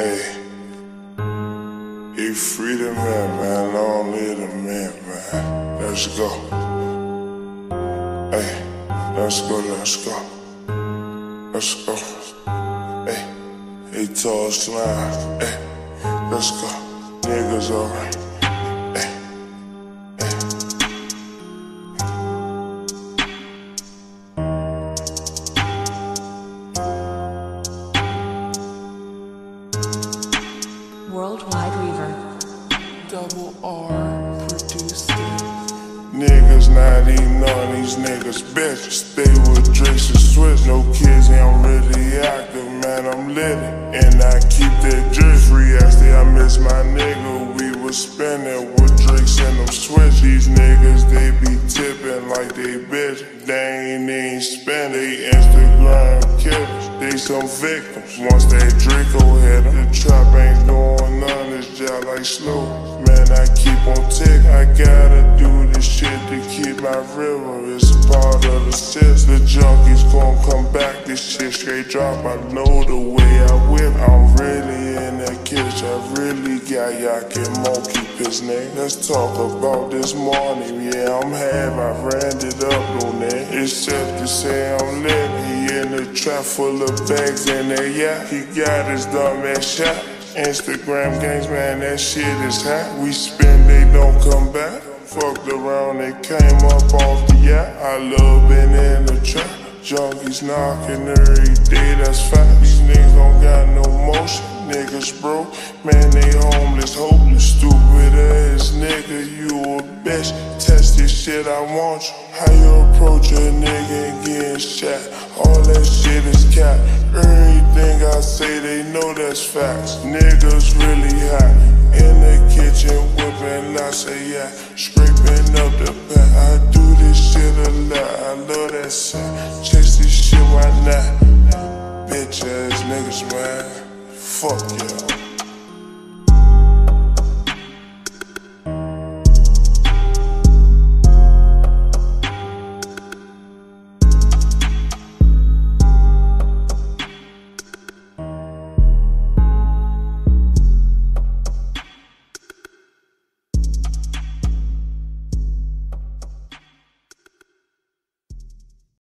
Hey, he free the man, long live the man. Let's go. Hey, let's go. Hey, he told us tonight. Hey, let's go. Niggas alright. Worldwide Reaver. Double R produced it. Niggas not eating on these niggas bitches. Stay with drinks and switch. No kids, I'm really active, man, I'm lit. And I keep that drip free. Actually, I miss my nigga. We was spinning with drinks and them switch. These niggas, they be tipping like they bitch. They ain't even spend. They Instagram killers. They some victims. Once that Draco hit them, the trap ain't doing none. It's just like slow. Man, I keep on tick. I gotta do this shit to keep my river. It's a part of the sis. The junkies gon' come back. This shit straight drop. I know the way I whip. I'm really in that kitchen. I really got 𝖘𝖑𝖔𝖊𝖉, keep his name. Let's talk about this morning. Yeah, I'm half. I ran it up on that. It's safe to say I'm lit. He in the trap full of bags in there, yeah. He got his dumb ass shot. Instagram gangs, man, that shit is hot. We spin, they don't come back. Fucked around, they came up off the yacht. I love being in the trap. Junkies knocking every day, that's fact. These niggas don't got no motion. Niggas broke, man, they homeless, hopeless, stupid ass nigga. You a bitch, test this shit, I want you. How you approach a nigga and getting shot? All that shit is cap. Everything I say, they know that's facts. Niggas really hot. In the kitchen, whipping lots of yeah. Scraping up the back. I do this shit a lot. I love that sound.